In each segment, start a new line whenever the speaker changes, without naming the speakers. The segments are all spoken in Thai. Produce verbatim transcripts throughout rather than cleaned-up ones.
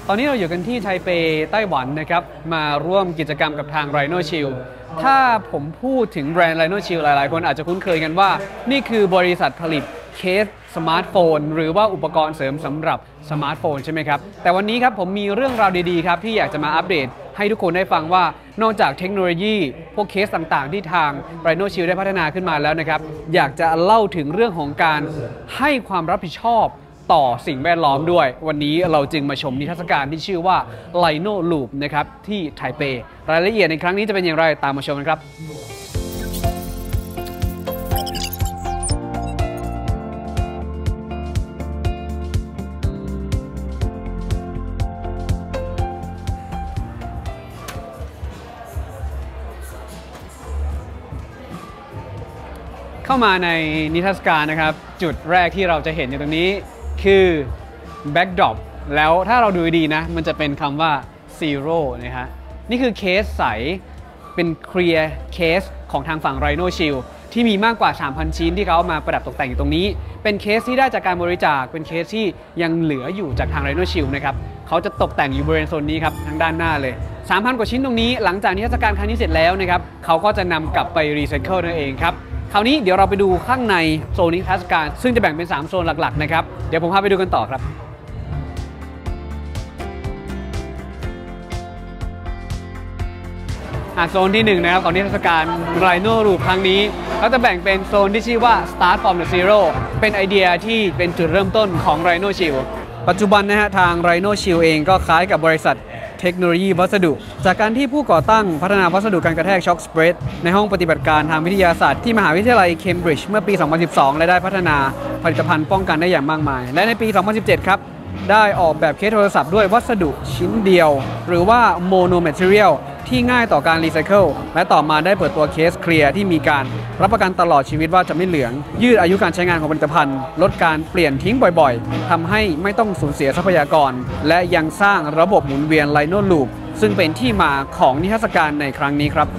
ตอนนี้เราอยู่กันที่ไทเปไต้หวันนะครับมาร่วมกิจกรรมกับทาง Rhino Shield ถ้าผมพูดถึงแบรนด์ Rhino Shield หลายๆคนอาจจะคุ้นเคยกันว่านี่คือบริษัทผลิตเคสสมาร์ทโฟนหรือว่าอุปกรณ์เสริมสำหรับสมาร์ทโฟนใช่ไหมครับแต่วันนี้ครับผมมีเรื่องราวดีๆครับที่อยากจะมาอัปเดตให้ทุกคนได้ฟังว่านอกจากเทคโนโลยีพวกเคสต่างๆที่ทาง Rhino Shield ได้พัฒนาขึ้นมาแล้วนะครับอยากจะเล่าถึงเรื่องของการให้ความรับผิดชอบต่อสิ่งแวดล้อมด้วยวันนี้เราจึงมาชมนิทรรศการที่ชื่อว่า Rhino Loop นะครับที่ไทเปรายละเอียดในครั้งนี้จะเป็นอย่างไรตามมาชมกันครับเข้ามาในนิทรรศการนะครับจุดแรกที่เราจะเห็นอยู่ตรงนี้คือ backdrop แล้วถ้าเราดูดีนะมันจะเป็นคำว่า zero นะฮะนี่คือเคสใสเป็น clear case ของทางฝั่ง Rhino Shield ที่มีมากกว่า สามพัน ชิ้นที่เขาเอามาประดับตกแต่งอยู่ตรงนี้เป็นเคสที่ได้จากการบริจาคเป็นเคสที่ยังเหลืออยู่จากทาง Rhino Shield นะครับเขาจะตกแต่งอยู่บริเวณโซนนี้ครับทางด้านหน้าเลย สามพัน กว่าชิ้นตรงนี้หลังจากนิทรรศการครั้งนี้เสร็จแล้วนะครับเขาก็จะนำกลับไปรีไซเคิลนั่นเองครับคราวนี้เดี๋ยวเราไปดูข้างในโซนนิทรรศการซึ่งจะแบ่งเป็นสามโซนหลักๆนะครับเดี๋ยวผมพาไปดูกันต่อครับโซนที่หนึ่งนะครับของนิทรรศการ Rhino Loop ครั้งนี้ก็จะแบ่งเป็นโซนที่ชื่อว่า Start from the Zero เป็นไอเดียที่เป็นจุดเริ่มต้นของ Rhino Shield ปัจจุบันนะฮะทาง Rhino Shield เองก็คล้ายกับบริษัทเทคโนโลยีวัสดุจากการที่ผู้ก่อตั้งพัฒนาวัสดุการกระแทกช็อคสเปรดในห้องปฏิบัติการทางวิทยาศาสตร์ที่มหาวิทยาลัยเคมบริดจ์เมื่อปี สองพันสิบสอง และได้พัฒนาผลิตภัณฑ์ป้องกันได้อย่างมากมายและในปี สองพันสิบเจ็ด ครับได้ออกแบบเคสโทรศัพท์ด้วยวัสดุชิ้นเดียวหรือว่าโมโนแมทเทียลที่ง่ายต่อการรีไซเคิลและต่อมาได้เปิดตัวเคสเคลียร์ที่มีการรับประกันตลอดชีวิตว่าจะไม่เหลืองยืดอายุการใช้งานของผลิตภัณฑ์ลดการเปลี่ยนทิ้งบ่อยๆทำให้ไม่ต้องสูญเสียทรัพยากรและยังสร้างระบบหมุนเวียน Rhino Loop ซึ่งเป็นที่มาของนิทรรศการในครั้งนี้ครับ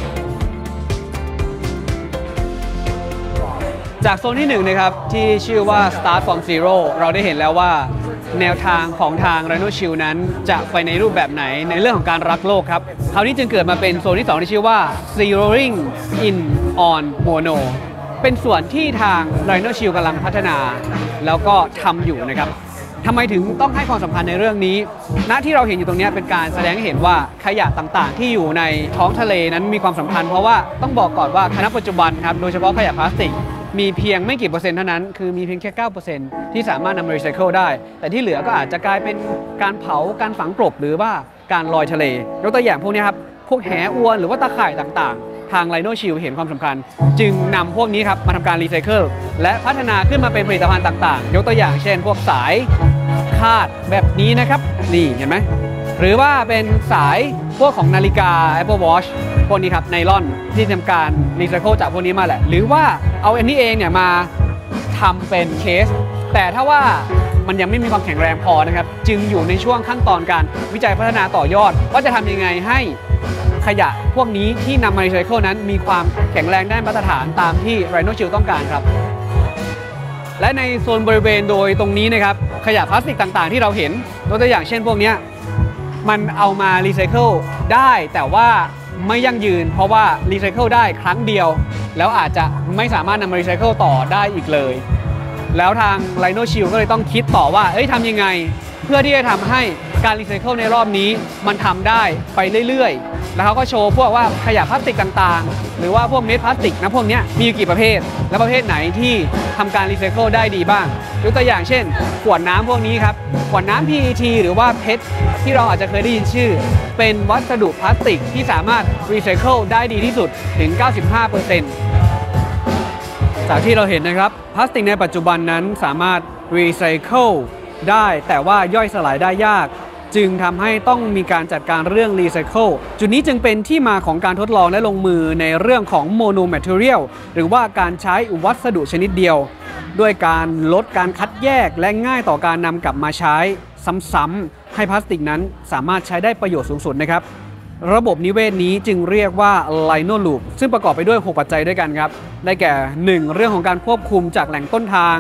จากโซนที่หนึ่งนะครับที่ชื่อว่า Start from Zero เราได้เห็นแล้วว่าแนวทางของทาง Rhino Shield นั้นจะไปในรูปแบบไหนในเรื่องของการรักโลกครับคราวนี้จึงเกิดมาเป็นโซนที่สองที่ชื่อว่า Zeroing in on Mono เป็นส่วนที่ทาง Rhino Shield กำลังพัฒนาแล้วก็ทำอยู่นะครับทำไมถึงต้องให้ความสำคัญในเรื่องนี้ณที่เราเห็นอยู่ตรงนี้เป็นการแสดงให้เห็นว่าขยะต่างๆที่อยู่ในท้องทะเลนั้นมีความสำคัญเพราะว่าต้องบอกก่อนว่าณปัจจุบันครับโดยเฉพาะขยะพลาสติกมีเพียงไม่กี่เปอร์เซ็นต์เท่านั้นคือมีเพียงแค่ เก้าเปอร์เซ็นต์ ที่สามารถนำมารีไซเคิลได้แต่ที่เหลือก็อาจจะกลายเป็นการเผาการฝังกลบหรือว่าการลอยทะเลยกตัวอย่างพวกนี้ครับพวกแหอวนหรือว่าตะข่ายต่างๆทาง Rhino Shield เห็นความสำคัญจึงนำพวกนี้ครับมาทำการรีไซเคิลและพัฒนาขึ้นมาเป็นผลิตภัณฑ์ต่างๆยกตัวอย่างเช่นพวกสายคาดแบบนี้นะครับนี่เห็นไหมหรือว่าเป็นสายพวกของนาฬิกา Apple Watch พวกนี้ครับไนลอนที่ทำการรีไซเคิลจากพวกนี้มาแหละหรือว่าเอาอันนี้เองเนี่ยมาทำเป็นเคสแต่ถ้าว่ามันยังไม่มีความแข็งแรงพอนะครับจึงอยู่ในช่วงขั้นตอนการวิจัยพัฒนาต่อยอดว่าจะทำยังไงให้ขยะพวกนี้ที่นำมารีไซเคิลนั้นมีความแข็งแรงได้มาตรฐานตามที่ Rhino Shield ต้องการครับและในโซนบริเวณโดยตรงนี้นะครับขยะพลาสติกต่างๆที่เราเห็นตัวอย่างเช่นพวกนี้มันเอามารีไซเคิลได้แต่ว่าไม่ยั่งยืนเพราะว่ารีไซเคิลได้ครั้งเดียวแล้วอาจจะไม่สามารถนำมารีไซเคิลต่อได้อีกเลยแล้วทาง Rhino Shield ก็เลยต้องคิดต่อว่าเอ้ยทำยังไงเพื่อที่จะทำให้การรีไซเคิลในรอบนี้มันทำได้ไปเรื่อยๆแล้วเขาก็โชว์พวกว่าขยะพลาสติกต่างๆหรือว่าพวกเม็ดพลาสติกนะพวกนี้มีกี่ประเภทและประเภทไหนที่ทำการรีไซเคิลได้ดีบ้างยกตัวอย่างเช่นขวดน้ำพวกนี้ครับขวดน้ำ พี อี ที หรือว่าเพชรที่เราอาจจะเคยได้ยินชื่อเป็นวัสดุพลาสติกที่สามารถรีไซเคิลได้ดีที่สุดถึง เก้าสิบห้าเปอร์เซ็นต์ จากที่เราเห็นนะครับพลาสติกในปัจจุบันนั้นสามารถรีไซเคิลได้แต่ว่าย่อยสลายได้ยากจึงทำให้ต้องมีการจัดการเรื่องรีไซเคิลจุดนี้จึงเป็นที่มาของการทดลองและลงมือในเรื่องของโมโนแมทเทียลหรือว่าการใช้วัสดุชนิดเดียวด้วยการลดการคัดแยกและง่ายต่อการนำกลับมาใช้ซ้ำๆให้พลาสติกนั้นสามารถใช้ได้ประโยชน์สูงสุดนะครับระบบนิเวศนี้จึงเรียกว่า Rhino Loop ซึ่งประกอบไปด้วยหกปัจจัยด้วยกันครับได้แก่หนึ่งเรื่องของการควบคุมจากแหล่งต้นทาง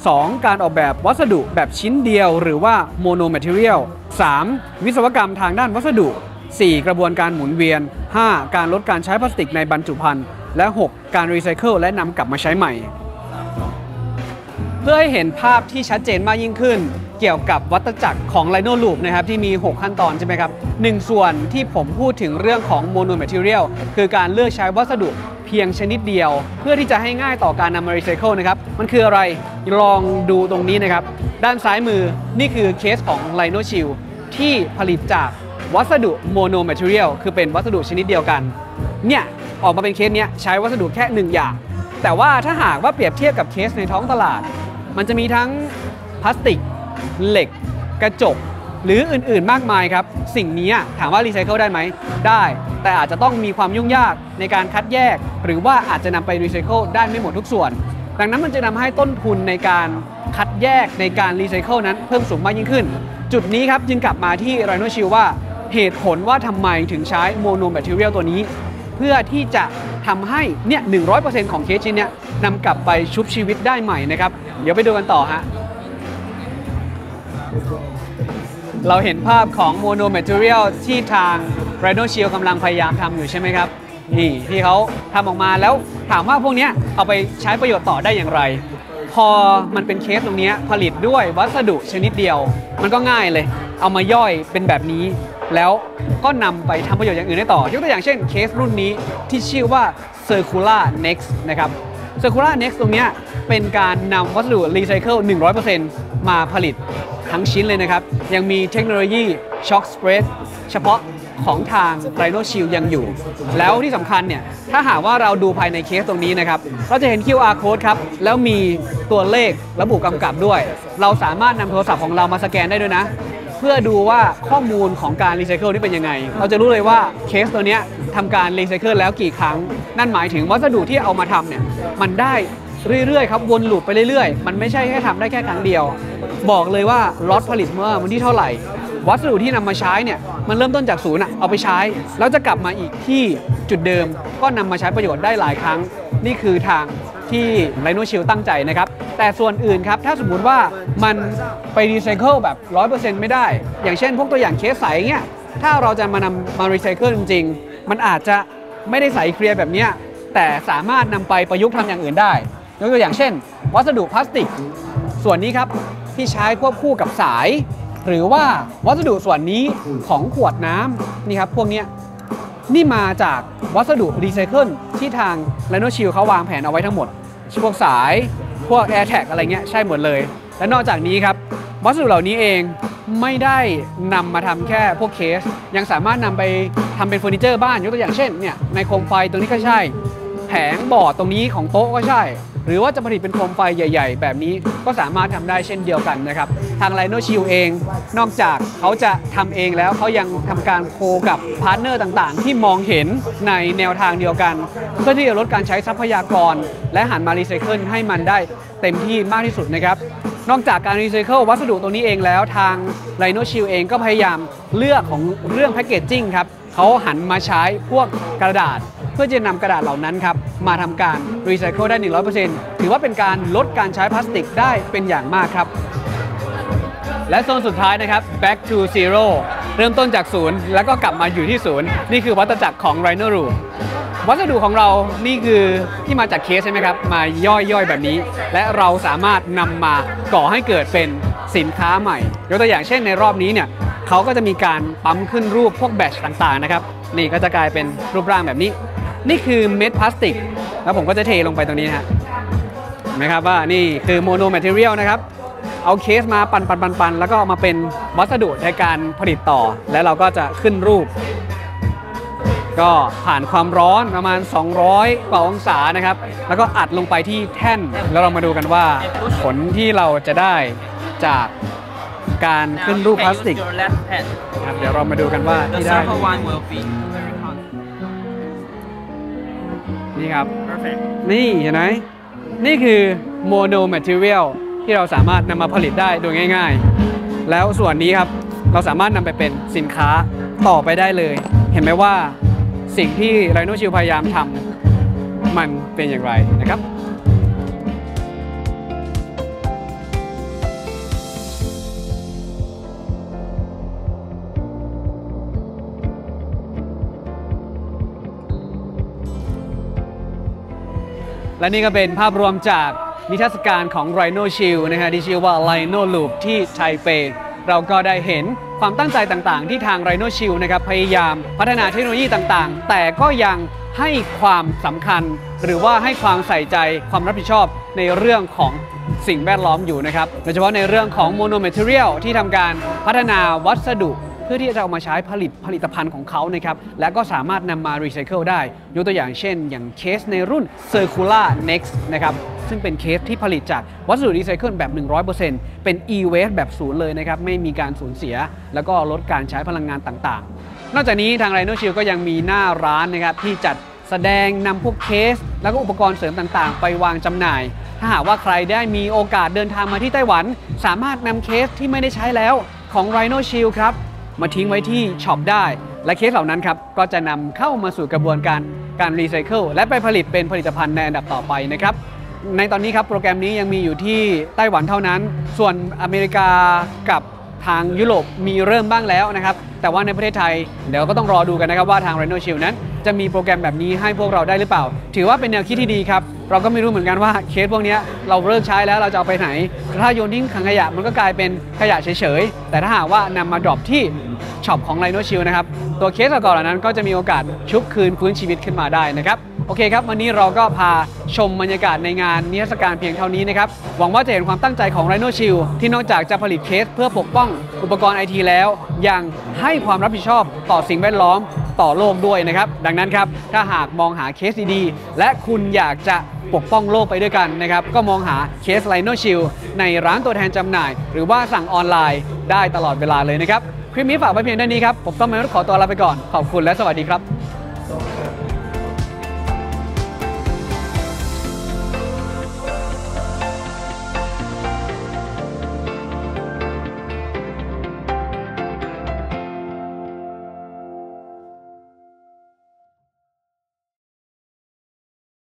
สอง การออกแบบวัสดุแบบชิ้นเดียวหรือว่าโมโนแมทเทียล สาม วิศวกรรมทางด้านวัสดุ สี่ กระบวนการหมุนเวียน ห้า การลดการใช้พลาสติกในบรรจุภัณฑ์และ หก การรีไซเคิลและนำกลับมาใช้ใหม่เพื่อให้เห็นภาพที่ชัดเจนมากยิ่งขึ้นเกี่ยวกับวัฏจักรของ Rhino Loop นะครับที่มี หก ขั้นตอนใช่ไหมครับหนึ่งส่วนที่ผมพูดถึงเรื่องของ Mono Material คือการเลือกใช้วัสดุเพียงชนิดเดียวเพื่อที่จะให้ง่ายต่อการนำมารีไซเคิลนะครับมันคืออะไรลองดูตรงนี้นะครับด้านซ้ายมือนี่คือเคสของ Rhino Shield ที่ผลิตจากวัสดุ Mono Material คือเป็นวัสดุชนิดเดียวกันเนี่ยออกมาเป็นเคสเนี้ยใช้วัสดุแค่หนึ่งอย่างแต่ว่าถ้าหากว่าเปรียบเทียบกับเคสในท้องตลาดมันจะมีทั้งพลาสติกเหล็กกระจกหรืออื่นๆมากมายครับสิ่งนี้ถามว่ารีไซเคิลได้ไหมได้แต่อาจจะต้องมีความยุ่งยากในการคัดแยกหรือว่าอาจจะนำไปรีไซเคิลได้ไม่หมดทุกส่วนดังนั้นมันจะทำให้ต้นทุนในการคัดแยกในการรีไซเคิลนั้นเพิ่มสูงมากยิ่งขึ้นจุดนี้ครับจึงกลับมาที่ Rhino Shield ว่าเหตุผลว่าทำไมถึงใช้โมโนแมทเทียลตัวนี้เพื่อที่จะทำให้เนี่ย หนึ่งร้อยเปอร์เซ็นต์ ของเคสชิ้นเนี้ยนำกลับไปชุบชีวิตได้ใหม่นะครับเดี๋ยวไปดูกันต่อฮะเราเห็นภาพของโมโนแมทเทียลที่ทาง Rhino Shield กำลังพยายามทำอยู่ใช่ไหมครับนี่ที่เขาทำออกมาแล้วถามว่าพวกนี้เอาไปใช้ประโยชน์ต่อได้อย่างไรพอมันเป็นเคสตรงนี้ผลิตด้วยวัสดุชนิดเดียวมันก็ง่ายเลยเอามาย่อยเป็นแบบนี้แล้วก็นำไปทำประโยชน์อย่างอื่นได้ต่อยกตัวอย่างเช่นเคสรุ่นนี้ที่ชื่อว่า Circular Next นะครับ Circular Next ตรงนี้เป็นการนำวัสดุรีไซเคิล หนึ่งร้อยเปอร์เซ็นต์ มาผลิตทั้งชิ้นเลยนะครับยังมีเทคโนโลยี Shock Spread เฉพาะของทาง Rhino Shield ยังอยู่แล้วที่สำคัญเนี่ยถ้าหากว่าเราดูภายในเคสตรงนี้นะครับเราจะเห็น คิว อาร์ Code ครับแล้วมีตัวเลขระบุกำกับด้วยเราสามารถนำโทรศัพท์ของเรามาสแกนได้ด้วยนะเพื่อดูว่าข้อมูลของการรีไซเคิลนี่เป็นยังไงเราจะรู้เลยว่าเคสตัวนี้ทำการรีไซเคิลแล้วกี่ครั้งนั่นหมายถึงวัสดุที่เอามาทำเนี่ยมันได้เรื่อยๆครับวนลูปไปเรื่อยๆมันไม่ใช่แค่ทำได้แค่ครั้งเดียวบอกเลยว่าล็อตผลิตเมื่อวันที่เท่าไหร่วัสดุที่นำมาใช้เนี่ยมันเริ่มต้นจากศูนย์เอาไปใช้แล้วจะกลับมาอีกที่จุดเดิมก็นำมาใช้ประโยชน์ได้หลายครั้งนี่คือทางที่ Rhino Shield ตั้งใจนะครับแต่ส่วนอื่นครับถ้าสมมุติว่ามันไปรีไซเคิลแบบ ร้อยเปอร์เซ็นต์ ไม่ได้อย่างเช่นพวกตัวอย่างเคสใสเงี้ยถ้าเราจะมานำมารีไซเคิลจริงๆมันอาจจะไม่ได้ใสเคลียร์แบบนี้แต่สามารถนำไปประยุกต์ทำอย่างอื่นได้ยกตัวอย่างเช่นวัสดุพลาสติกส่วนนี้ครับที่ใช้ควบคู่กับสายหรือว่าวัสดุส่วนนี้ของขวดน้ำนี่ครับพวกนี้นี่มาจากวัสดุรีไซเคิลที่ทาง Rhino Shield เขาวางแผนเอาไว้ทั้งหมดพวกสายพวก Air Tag อะไรเงี้ยใช่หมดเลยและนอกจากนี้ครับวัสดุเหล่านี้เองไม่ได้นำมาทำแค่พวกเคสยังสามารถนำไปทำเป็นเฟอร์นิเจอร์บ้านยกตัวอย่างเช่นเนี่ยในโคมไฟตรงนี้ก็ใช่แผงบอร์ดตรงนี้ของโต๊ะก็ใช่หรือว่าจะผลิตเป็นโคมไฟใหญ่ๆแบบนี้ก็สามารถทำได้เช่นเดียวกันนะครับทาง Rhino Shield เองนอกจากเขาจะทำเองแล้วเขายังทำการโคกับพาร์ทเนอร์ต่างๆที่มองเห็นในแนวทางเดียวกันเพื่อที่จะลดการใช้ทรัพยากรและหันมารีไซเคิลให้มันได้เต็มที่มากที่สุดนะครับนอกจากการรีไซเคิลวัสดุตรงนี้เองแล้วทาง Rhino Shield เองก็พยายามเลือกของเรื่องแพคเกจจิ้งครับเขาหันมาใช้พวกกระดาษเพื่อจะนำกระดาษเหล่านั้นครับมาทำการรีไซเคิลได้ หนึ่งร้อยเปอร์เซ็นต์ ถือว่าเป็นการลดการใช้พลาสติกได้เป็นอย่างมากครับและโซนสุดท้ายนะครับ back to zero เริ่มต้นจากศูนย์แล้วก็กลับมาอยู่ที่ศูนย์นี่คือวัฏจักรของ Rhino Loop วัสดุของเรานี่คือที่มาจากเคสใช่ไหมครับมาย่อยๆแบบนี้และเราสามารถนำมาก่อให้เกิดเป็นสินค้าใหม่ยกตัวอย่างเช่นในรอบนี้เนี่ยเขาก็จะมีการปั๊มขึ้นรูปพวกแบตต่างๆนะครับนี่ก็จะกลายเป็นรูปร่างแบบนี้นี่คือเม็ดพลาสติกแล้วผมก็จะเทลงไปตรงนี้นะฮะเห็นไหมครับว่านี่คือโมโนแมทเทียลนะครับเอาเคสมาปันปันปันปันแล้วก็เอามาเป็นวัสดุในการผลิตต่อแล้วเราก็จะขึ้นรูปก็ผ่านความร้อนประมาณสองร้อยกว่าองศานะครับแล้วก็อัดลงไปที่แท่นแล้วเรามาดูกันว่าผลที่เราจะได้จากการขึ้นรูปพลาสติกครับเดี๋ยวเรามาดูกันว่าที่ได้นี่ครับนี่เห็นไหมนี่คือโมโนแมทเทียลที่เราสามารถนำมาผลิตได้โดยง่ายๆแล้วส่วนนี้ครับเราสามารถนำไปเป็นสินค้าต่อไปได้เลยเห็นไหมว่าสิ่งที่ Rhino Shield พยายามทำมันเป็นอย่างไรนะครับและนี่ก็เป็นภาพรวมจากนิทรรศการของ Rhino Shield นะฮะที่ชื่อว่า Rhino Loop ที่ไทเปเราก็ได้เห็นความตั้งใจต่างๆที่ทาง Rhino Shield นะครับพยายามพัฒนาเทคโนโลยีต่างๆแต่ก็ยังให้ความสำคัญหรือว่าให้ความใส่ใจความรับผิดชอบในเรื่องของสิ่งแวดล้อมอยู่นะครับโดยเฉพาะในเรื่องของ Monomaterial ที่ทำการพัฒนาวัสดุเพื่อที่จะเอามาใช้ผลิตผลิตภัณฑ์ของเขานะครับและก็สามารถนำมารีไซเคิลได้ยกตัวอย่างเช่นอย่างเคสในรุ่น Circular Next นะครับซึ่งเป็นเคสที่ผลิตจากวัสดุรีไซเคิลแบบ หนึ่งร้อยเปอร์เซ็นต์ เป็น e-waste แบบศูนย์เลยนะครับไม่มีการสูญเสียแล้วก็ลดการใช้พลังงานต่างๆนอกจากนี้ทาง Rhino Shield ก็ยังมีหน้าร้านนะครับที่จัดแสดงนำพวกเคสแล้วก็อุปกรณ์เสริมต่างๆไปวางจำหน่ายถ้าหากว่าใครได้มีโอกาสเดินทางมาที่ไต้หวันสามารถนำเคสที่ไม่ได้ใช้แล้วของ Rhino Shield ครับมาทิ้งไว้ที่ช็อปได้และเคสเหล่านั้นครับก็จะนำเข้ามาสู่กระบวนการการรีไซเคิลและไปผลิตเป็นผลิตภัณฑ์ในอันดับต่อไปนะครับในตอนนี้ครับโปรแกรมนี้ยังมีอยู่ที่ไต้หวันเท่านั้นส่วนอเมริกากับทางยุโรปมีเริ่มบ้างแล้วนะครับแต่ว่าในประเทศไทยเดี๋ยวก็ต้องรอดูกันนะครับว่าทาง Rhino Shield นั้นจะมีโปรแกรมแบบนี้ให้พวกเราได้หรือเปล่าถือว่าเป็นแนวคิดที่ดีครับเราก็ไม่รู้เหมือนกันว่าเคสพวกนี้เราเลิกใช้แล้วเราจะเอาไปไหนถ้าโยนทิ้งถังขยะมันก็กลายเป็นขยะเฉยๆแต่ถ้าหากว่านำมาดรอปที่ช็อปของ Rhino Shield นะครับตัวเคสก่อนๆเหล่านั้นก็จะมีโอกาสชุบคืนฟื้นชีวิตขึ้นมาได้นะครับโอเคครับวันนี้เราก็พาชมบรรยากาศในงานนิทรรศการเพียงเท่านี้นะครับหวังว่าจะเห็นความตั้งใจของ Rhino Shield ที่นอกจากจะผลิตเคสเพื่อปกป้องอุปกรณ์ไอทีแล้วยังให้ความรับผิดชอบต่อสิ่งแวดล้อมต่อโลกด้วยนะครับดังนั้นครับถ้าหากมองหาเคสดีๆและคุณอยากจะปกป้องโลกไปด้วยกันนะครับก็มองหาเคส Rhino Shield ในร้านตัวแทนจำหน่ายหรือว่าสั่งออนไลน์ได้ตลอดเวลาเลยนะครับคลิปนี้ฝากไว้เพียงเท่านี้ครับผมต้องมาขอตัวลาไปก่อนขอบคุณและสวัสดีครับ